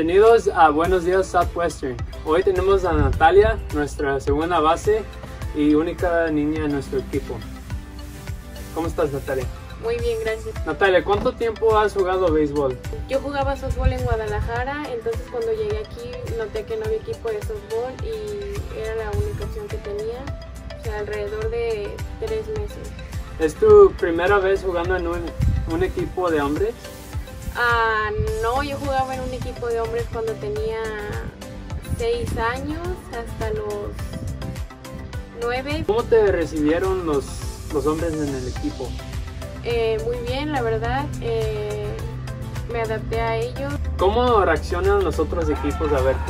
Bienvenidos a Buenos Días Southwestern. Hoy tenemos a Natalia, nuestra segunda base y única niña en nuestro equipo. ¿Cómo estás, Natalia? Muy bien, gracias. Natalia, ¿cuánto tiempo has jugado béisbol? Yo jugaba softball en Guadalajara, entonces cuando llegué aquí noté que no había equipo de softball y era la única opción que tenía, o sea, alrededor de 3 meses. ¿Es tu primera vez jugando en un equipo de hombres? No, yo jugaba en un equipo de hombres cuando tenía 6 años hasta los 9. ¿Cómo te recibieron los hombres en el equipo? Muy bien, la verdad, me adapté a ellos. ¿Cómo reaccionan los otros equipos a verte?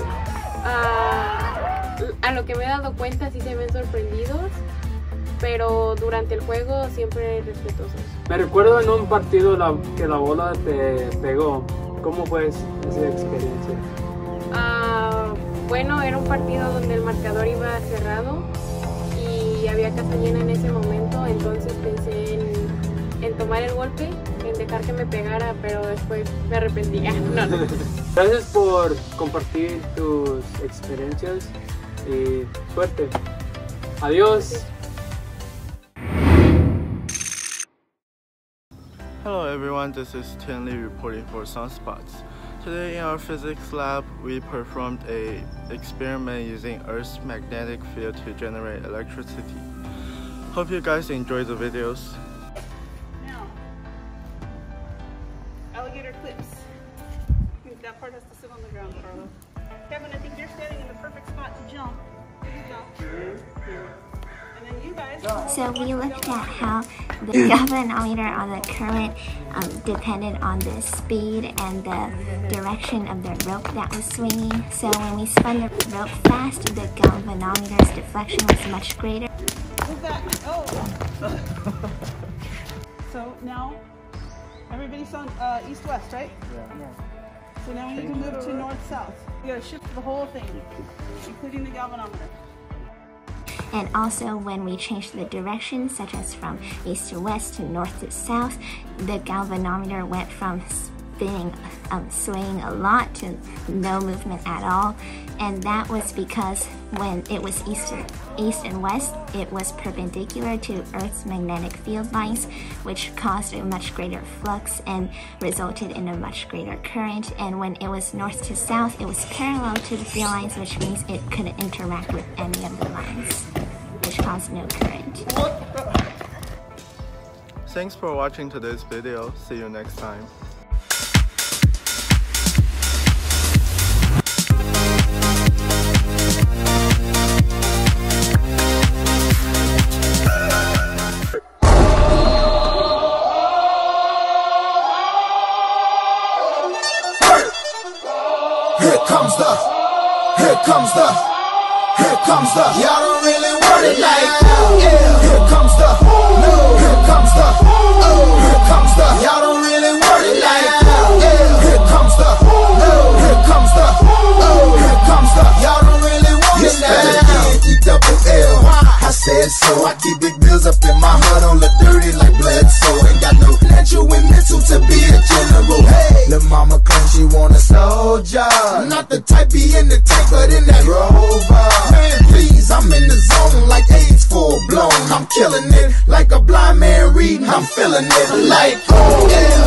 A lo que me he dado cuenta sí se ven sorprendidos, pero durante el juego siempre respetuosos. Me recuerdo en un partido que la bola te pegó. ¿Cómo fue esa experiencia? Bueno, era un partido donde el marcador iba cerrado y había casa llena en ese momento, entonces pensé en tomar el golpe, en dejar que me pegara, pero después me arrepentí. No. Gracias por compartir tus experiencias y suerte. Adiós. Hello everyone, this is Tian Li reporting for Sunspots. Today in our physics lab, we performed an experiment using Earth's magnetic field to generate electricity. Hope you guys enjoy the videos. Now, alligator clips. I think that part has to sit on the ground, Carla. Kevin, I think you're standing in the perfect spot to jump. Jump. And then you guys. So we looked at how the galvanometer on the current depended on the speed and the direction of the rope that was swinging. So when we spun the rope fast, the galvanometer's deflection was much greater. Who's that? Oh! So now, everybody's on east-west, right? Yeah. So now we need to move to north-south. You gotta shift the whole thing, including the galvanometer. And also when we changed the direction, such as from east to west to north to south, the galvanometer went from swaying a lot to no movement at all. And that was because when it was east and west, it was perpendicular to Earth's magnetic field lines, which caused a much greater flux and resulted in a much greater current. And when it was north to south, it was parallel to the field lines, which means it couldn't interact with any of the lines, which caused no current. Thanks for watching today's video. See you next time. Here comes the, y'all don't really want it like that. Yeah. Here comes the, no. Here comes the, oh. Here comes the, y'all don't really want it like that. Yeah. Here comes the, no. Here comes the, oh. Here comes the, y'all don't really want it like that. E-double-L, I said so. I keep big bills up in my heart on the dirty like Bledsoe. Ain't got no natural and mental to be a general. Hey, lil' mama claims she want a soldier. Not the type be in the tank, but in that Rover. Man, please, I'm in the zone like AIDS full blown. I'm killing it like a blind man reading. I'm feeling it like, oh yeah.